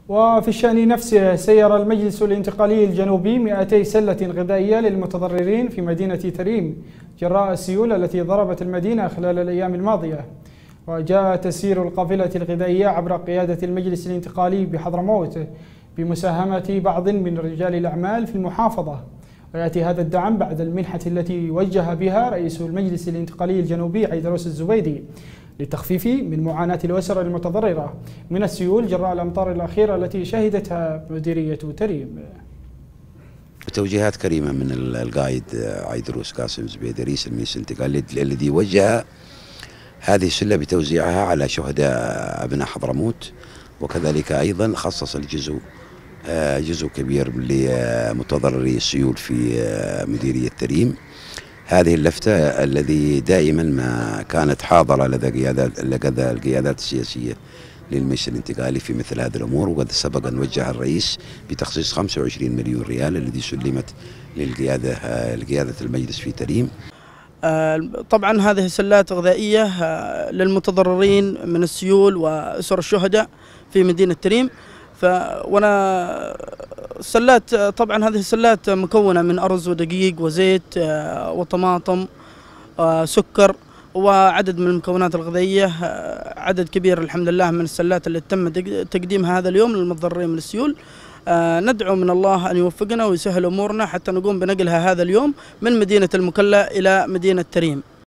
وفي الشأن نفسه سير المجلس الانتقالي الجنوبي 200 سلة غذائية للمتضررين في مدينة تريم جراء السيول التي ضربت المدينة خلال الأيام الماضية. وجاء تسيير القافلة الغذائية عبر قيادة المجلس الانتقالي بحضرموت بمساهمة بعض من رجال الأعمال في المحافظة. ويأتي هذا الدعم بعد المنحة التي وجه بها رئيس المجلس الانتقالي الجنوبي عيدروس الزبيدي للتخفيف من معاناة الأسر المتضررة من السيول جراء الأمطار الأخيرة التي شهدتها مديرية تريم. توجيهات كريمة من القائد عيدروس قاسم الزبيدي رئيس المجلس الانتقالي الذي وجه هذه السلة بتوزيعها على شهداء أبناء حضرموت، وكذلك أيضا خصص جزء كبير لمتضرري السيول في مديرية تريم. هذه اللفتة الذي دائما ما كانت حاضرة لدى القيادات السياسية للمجلس الانتقالي في مثل هذه الأمور، وقد سبق أن وجه الرئيس بتخصيص 25 مليون ريال الذي سلمت لقيادة المجلس في تريم. طبعا هذه سلات غذائية للمتضررين من السيول وأسر الشهداء في مدينة تريم. السلات طبعا هذه السلات مكونة من أرز ودقيق وزيت وطماطم وسكر وعدد من المكونات الغذائية، عدد كبير الحمد لله من السلات اللي تم تقديمها هذا اليوم للمتضررين من السيول. ندعو من الله أن يوفقنا ويسهل أمورنا حتى نقوم بنقلها هذا اليوم من مدينة المكلا إلى مدينة تريم.